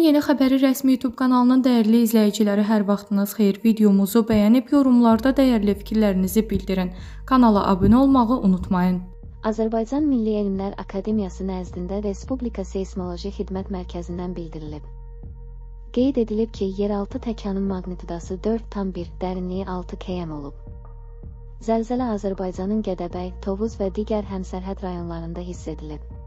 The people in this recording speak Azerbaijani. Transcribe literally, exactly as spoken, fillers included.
Yeni Xəbəri rəsmi YouTube kanalının dəyərli izləyiciləri, hər vaxtınız xeyir. Videomuzu bəyənib yorumlarda dəyərli fikirlərinizi bildirin. Kanala abunə olmağı unutmayın. Azərbaycan Milli Elmlər Akademiyası nəzdində Respublika Seysmoloji Xidmət Mərkəzindən bildirilib. Qeyd edilib ki, yeraltı təkanın maqnitudası dörd tam bir, dərinliyi altı km olub. Zəlzələ Azərbaycanın Gədəbəy, Tovuz və digər həmsərhəd rayonlarında hiss edilib.